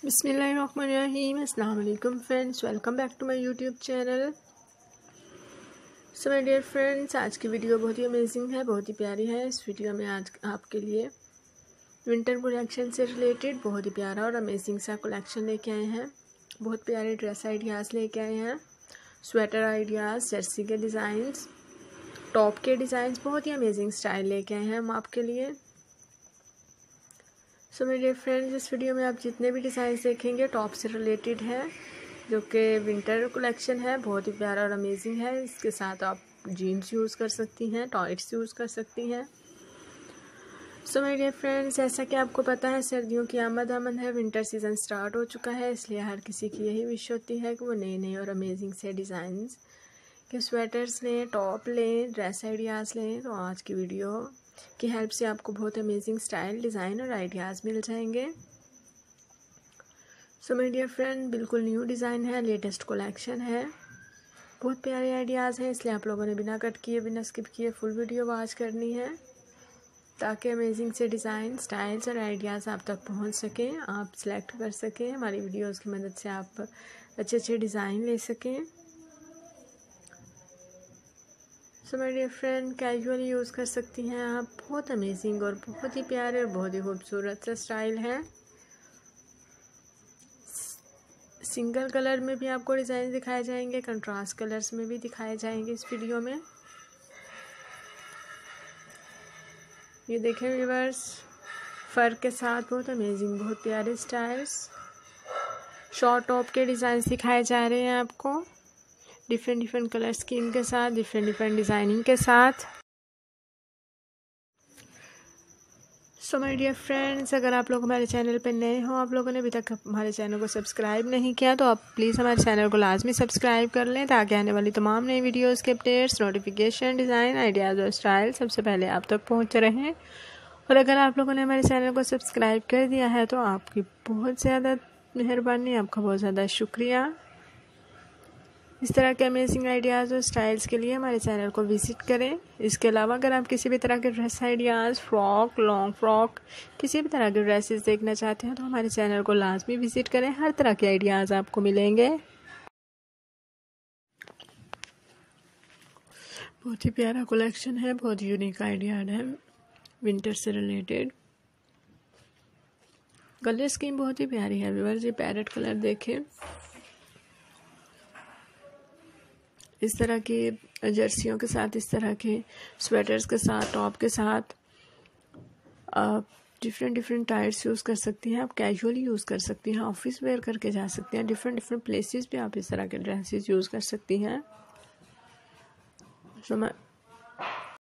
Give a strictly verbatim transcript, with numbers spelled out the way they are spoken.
बिस्मिल्लाहिर्रहमानिर्रहीम। अस्सलाम वालेकुम friends, welcome back to my YouTube channel. So my dear friends, आज की वीडियो बहुत ही अमेजिंग है, बहुत ही प्यारी है। इस वीडियो में आज आपके लिए विंटर कलेक्शन से रिलेटेड बहुत ही प्यारा और अमेजिंग सा कलेक्शन लेके आए हैं। बहुत प्यारे ड्रेस आइडियाज़ लेके आए हैं, स्वेटर आइडियाज़, जर्सी के डिज़ाइंस, टॉप के डिज़ाइंस, बहुत ही अमेजिंग स्टाइल लेके आए हैं हम आपके लिए। सो मेरे डियर फ्रेंड्स, इस वीडियो में आप जितने भी डिज़ाइन देखेंगे टॉप से रिलेटेड है, जो कि विंटर कलेक्शन है, बहुत ही प्यारा और अमेजिंग है। इसके साथ आप जीन्स यूज़ कर सकती हैं, टॉप्स यूज़ कर सकती हैं। सो मेरे डियर फ्रेंड्स, जैसा कि आपको पता है सर्दियों की आमद आमद है, विंटर सीज़न स्टार्ट हो चुका है, इसलिए हर किसी की यही विश होती है कि वो नए नए और अमेजिंग से डिज़ाइंस के स्वेटर्स लें, टॉप लें, ड्रेस आइडियाज़ लें। तो आज की वीडियो की हेल्प से आपको बहुत अमेजिंग स्टाइल, डिज़ाइन और आइडियाज़ मिल जाएंगे। सो माय डियर फ्रेंड, बिल्कुल न्यू डिज़ाइन है, लेटेस्ट कलेक्शन है, बहुत प्यारे आइडियाज़ हैं, इसलिए आप लोगों ने बिना कट किए, बिना स्किप किए फुल वीडियो वॉच करनी है, ताकि अमेजिंग से डिज़ाइन, स्टाइल्स और आइडियाज़ आप तक पहुंच सकें, आप सेलेक्ट कर सकें। हमारी वीडियोज़ की मदद से आप अच्छे अच्छे डिज़ाइन ले सकें। So my dear friend, casual use कर सकती हैं आप, बहुत अमेजिंग और बहुत ही प्यारे और बहुत ही खूबसूरत सा स्टाइल है। सिंगल कलर में भी आपको डिज़ाइन दिखाए जाएंगे, कंट्रास्ट कलर्स में भी दिखाए जाएंगे इस वीडियो में। ये देखें व्यूअर्स, फर के साथ बहुत अमेजिंग, बहुत प्यारे स्टाइल्स, शॉर्ट टॉप के डिज़ाइन दिखाए जा रहे हैं आपको, डिफरेंट डिफरेंट कलर स्कीम के साथ, डिफरेंट डिफरेंट डिज़ाइनिंग के साथ। सो माय डियर फ्रेंड्स, अगर आप लोग हमारे चैनल पर नए हो, आप लोगों ने अभी तक हमारे चैनल को सब्सक्राइब नहीं किया, तो आप प्लीज़ हमारे चैनल को लाजमी सब्सक्राइब कर लें, ताकि आने वाली तमाम नई वीडियोस के अपडेट्स, नोटिफिकेशन, डिज़ाइन, आइडियाज़ और स्टाइल सबसे पहले आप तक पहुंच रहें। और अगर आप लोगों ने हमारे चैनल को सब्सक्राइब कर दिया है तो आपकी बहुत ज़्यादा मेहरबानी, आपका बहुत ज़्यादा शुक्रिया। इस तरह के अमेजिंग आइडियाज़ और स्टाइल्स के लिए हमारे चैनल को विज़िट करें। इसके अलावा अगर आप किसी भी तरह के dress ideas, frock, long frock, किसी भी तरह के ड्रेसेस देखना चाहते हैं तो हमारे चैनल को लाजमी विज़िट करें, हर तरह के आइडियाज़ आपको मिलेंगे। बहुत ही प्यारा कलेक्शन है, बहुत यूनिक आइडिया है विंटर से रिलेटेड। कलर स्कीम बहुत ही प्यारी है व्यूअर्स, ये पैरेट कलर देखें, इस तरह के जर्सियों के साथ, इस तरह के स्वेटर्स के साथ, टॉप के साथ आप डिफरेंट डिफरेंट टाइप्स यूज़ कर सकती हैं। आप कैजुअली यूज़ कर सकती हैं, ऑफिस वेयर करके जा सकती हैं, डिफरेंट डिफरेंट प्लेसेस पे आप इस तरह के ड्रेसेस यूज़ कर सकती हैं। सो